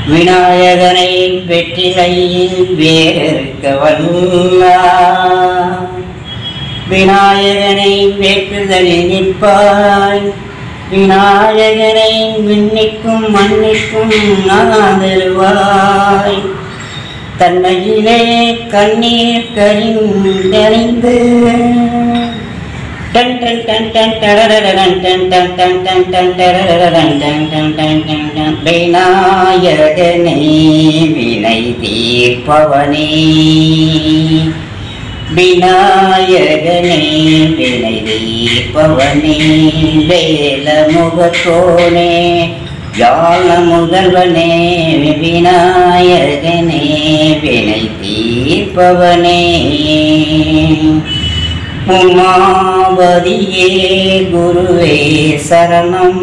விநாயகனை வெற்றிலையில் வேர்க்க வல்லார். விநாயகனை வேற்றுதலில் நிற்பாய். விநாயகனை விண்ணிற்கும் மண்ணிற்கும் ஆதருவாய். தன்மையிலே கண்ணீர் கனிந்து விநாயகனே வினை தீர்ப்பவனே. விநாயகனே வினை தீர்ப்பவனே. வேல முகத்தோனே ஞான முதல்வனே. விநாயகனே வினை தீர்ப்பவனே. உமாபதியே குருவே சரணம்.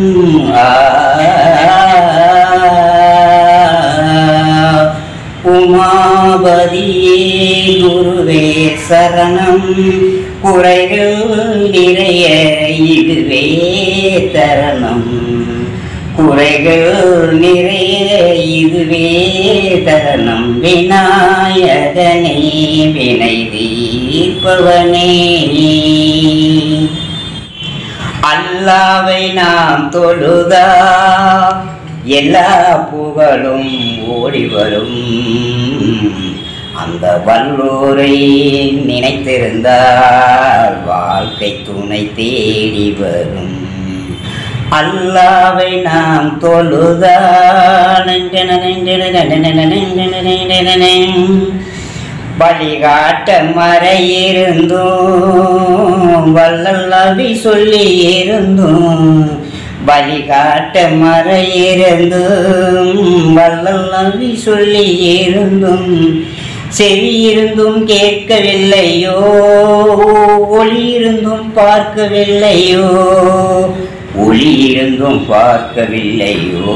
உமாபதியே குருவே சரணம். குறைகள் நிறைய இதுவே தரணம். குறைகள் நிறைய இதுவே தரணம். விநாயகனே வினை தீர்ப்பவனே. அல்லாவை நாம் தொழுதா எல்லா புகழும் ஓடி வரும். அந்த வல்லோரை நினைத்திருந்தால் வாழ்க்கை துணை தேடி வரும். அல்லாவை நாம் தொழுதால் வழிகாட்ட மறையிருந்தோம். வல்லல்லாவி சொல்லி இருந்தோம். வழிகாட்ட மறையிருந்தும் வல்லல்லாவி சொல்லி இருந்தும் செவி இருந்தும் கேட்கவில்லையோ. ஒளி இருந்தும் பார்க்கவில்லையோ. ஒளி இருந்தும் பார்க்கவில்லையோ.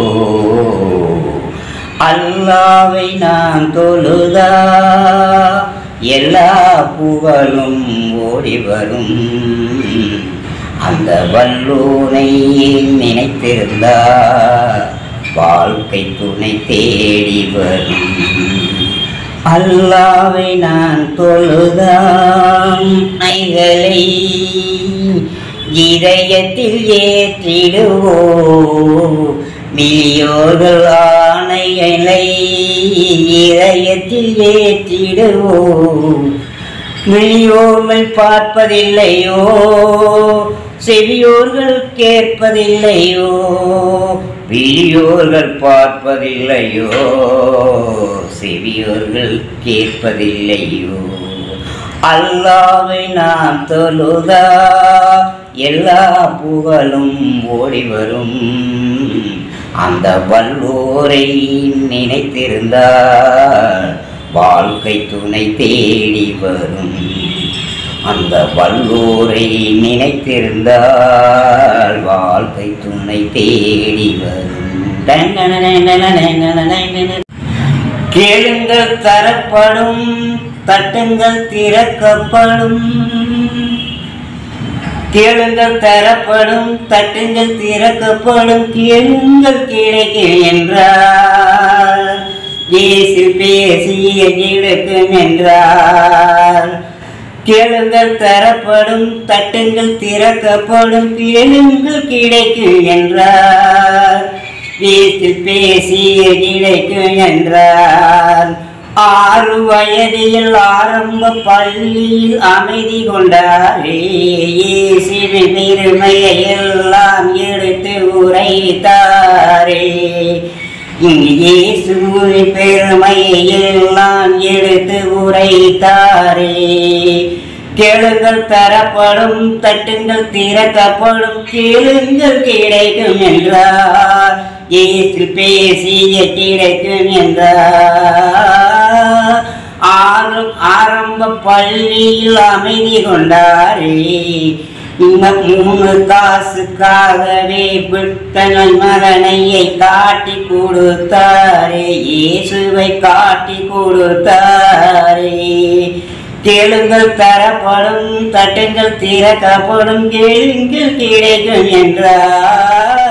அல்லாவை நான் தொழுதா எல்லா புகழும் ஓடி வரும். அந்த வல்லோனை நினைத்திருந்தா வாழ்க்கை துணை தேடி வரும். அல்லாவை நான் தொழுதான் ஐகளை இதயத்தில் ஏற்றிடுவோ. மில்லியோர்கள் ஆணைகளை இதயத்தில் ஏற்றிடுவோ. மில்லியோர்கள் பார்ப்பதில்லையோ. செவியோர்கள் கேட்பதில்லையோ. விழியோர்கள் பார்ப்பதில்லையோ. செவியோர்கள் கேட்பதில்லையோ. அல்லாவை நாம் தொழுதா எல்லா புகழும் ஓடி வரும். அந்த வல்லோரை நினைத்திருந்தால் வாழ்க்கை துணை தேடி வரும். அந்த வல்லோரை நினைத்திருந்தால் வாழ்க்கை துணை தேடி வரும். கேளுங்கள் தரப்படும். தட்டுங்கள் திறக்கப்படும். கேளுங்கள் தரப்படும். தட்டுங்கள் திறக்கப்படும். கேளுங்கள் கிடைக்கும் என்றார். இயேசு பேசிய கிடைக்கும் என்றார். கேளுங்கள் தரப்படும். தட்டுங்கள் திறக்கப்படும். கேளுங்கள் கிடைக்கும் என்றார். இயேசு பேசிய கிடைக்கும் என்றார். 6 வயதில் ஆரம்ப பள்ளியில் அமைதி கொண்டாரே. இயேசுவின் பெருமையை எல்லாம் எடுத்து உரைத்தாரே. இயேசுவின் பெருமையை எல்லாம் எடுத்து உரைத்தாரே. கேளுங்கள் தரப்படும். தட்டுங்கள் திறக்கப்படும். கேளுங்கள் கிடைக்கும் என்றார். இயேசு பேசிய கிடைக்கும் என்றார். ஆரம்ப பள்ளியில் அமைதி கொண்டாரே. இந்த 3 காசுக்காகவே பித்தனல் மகனையை காட்டி கொடுத்தாரே. இயேசுவை காட்டி கொடுத்தாரே. கேளுங்கள் தரப்படும். தட்டுங்கள் திறக்கப்படும். கேளுங்கள் கிடைக்கும் என்றார்.